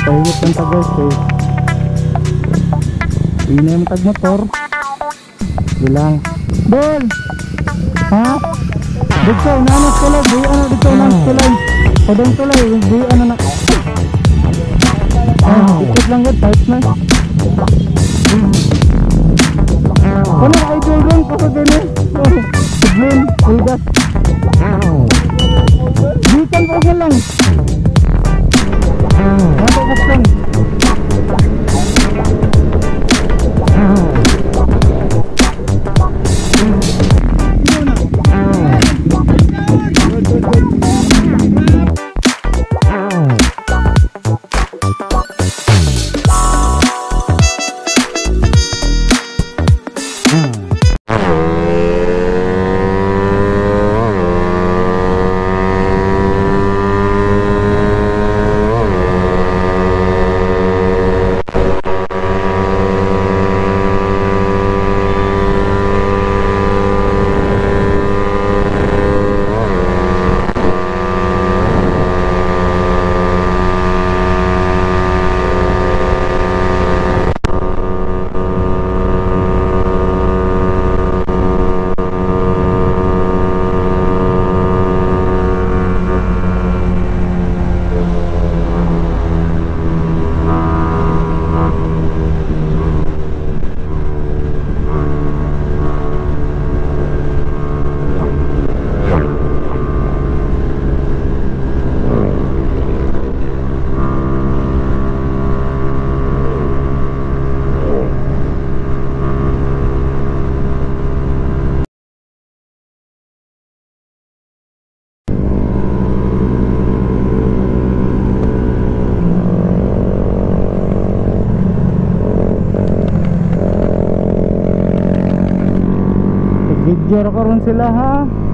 Pahigit lang ta guys kay ini yung tag motor bilang Dol ha dito nanas tulay di ano dito nanas tulay padang tulay di ano na ikot lang gud tight na ano idol ron kasi gani siglin ulgas dikan pa ko lang ano buksan video ko ron sila ha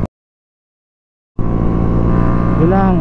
bilang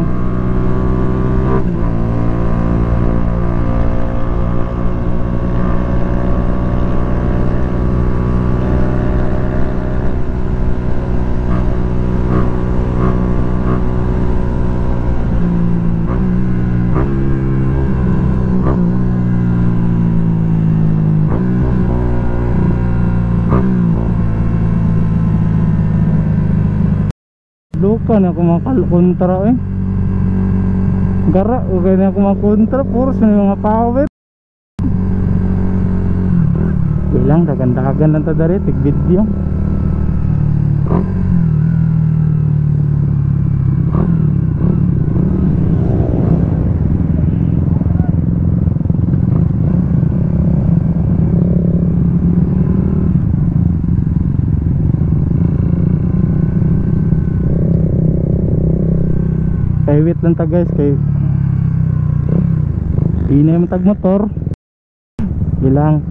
luka na ako makakontra eh gara okay na ako makakontra puros may mga power bilang dagan-dagan lang ta dari tig video wait lang ta guys kay ini yung tag motor bilang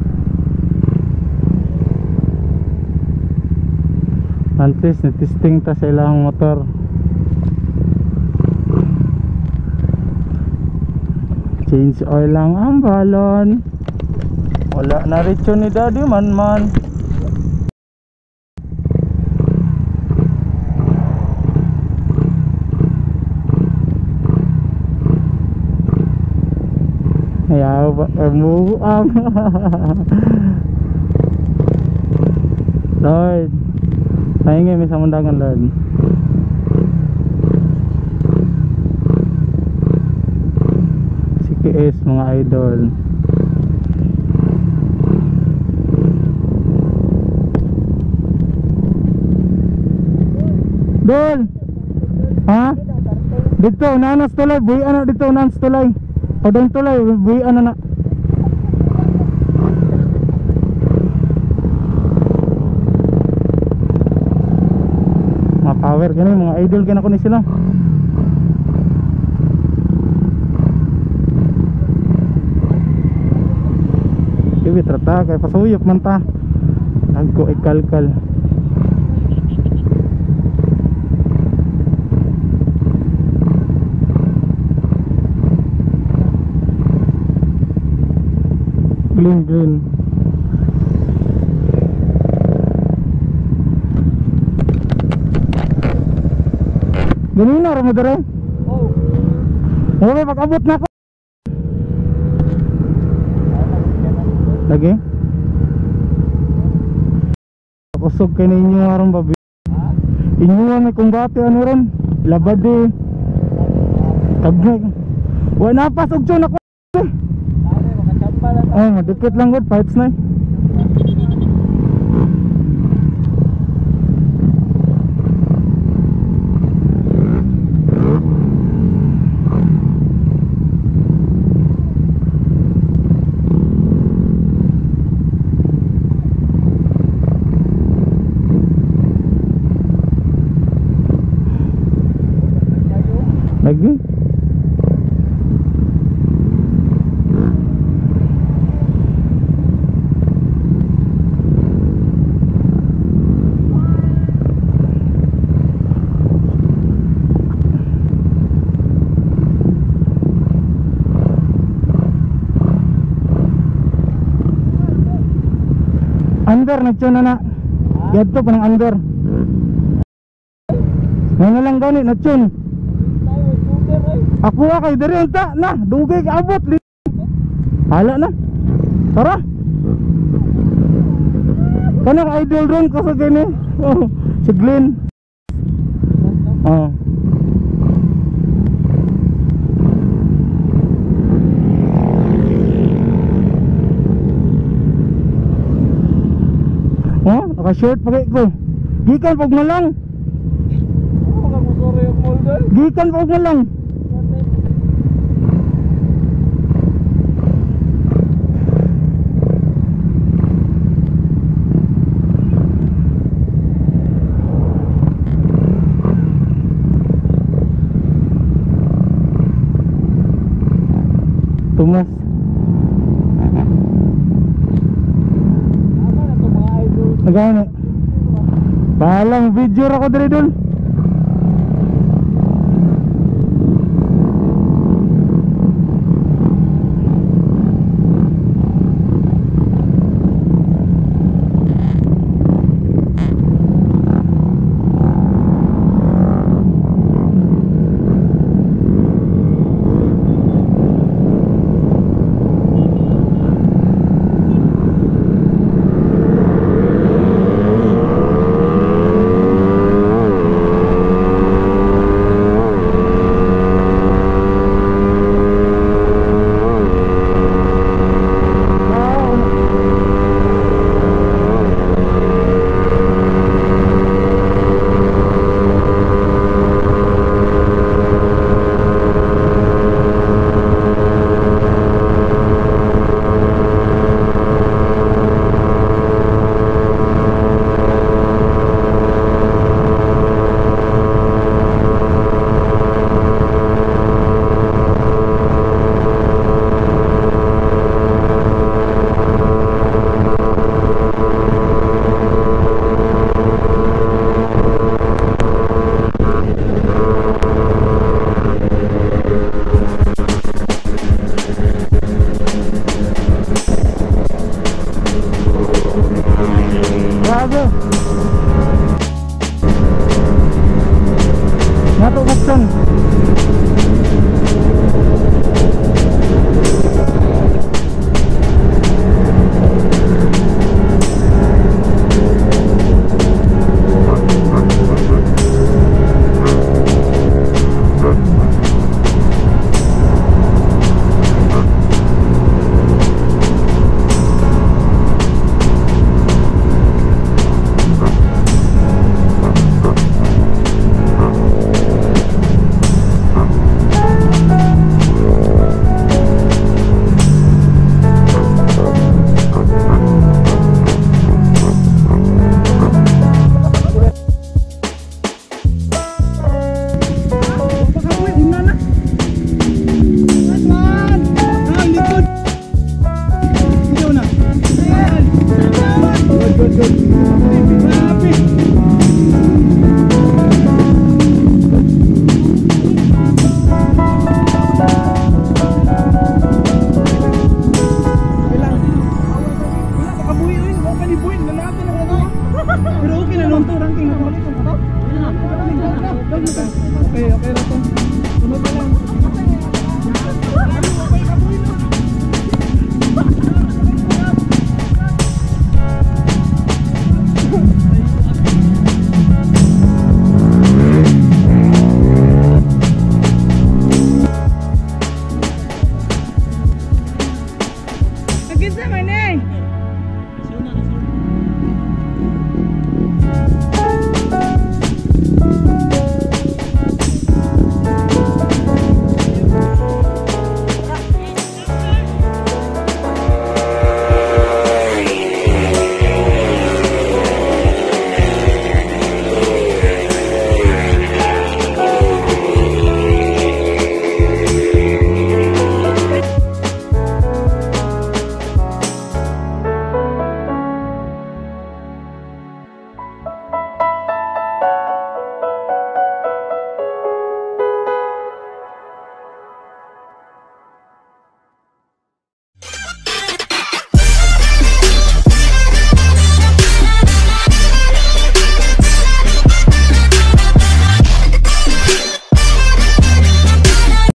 at least na-testing ta sa ilang motor change oil lang ang balon wala na rito ni daddy man ayaw ba muang Lord ayun nga may samundangan Lord CKS mga idol Dol ha dito nanas tulay buhi anak dito nanas tulay padang tulay buhi anak power gani mga idol gana ko ni sila iwi trata kay pasuyop man ta agko ikalkal green ganun na ramadara oh may pag-abot na ako Lagi? Kusog kay ninyo aron babi. Inyo may kung bati ano ron. Labad eh. Tagnag. Wala na pas og tyon ako. Oh, madikit lang gud fights na. Lagi? Under nagtyon na na. Gadto pa ng under. Ngayon lang gani nagtyon. Ako kay diri unta na dugay abot. Hala na. Tara. Kanang idol ron ko sa gani. Oh, si Glenn. Oh. Oh, naka-short pagay ko. Gikan pag malang. Gikan pag malang. Tumas. Nagana. Balang video ra ko diri dun.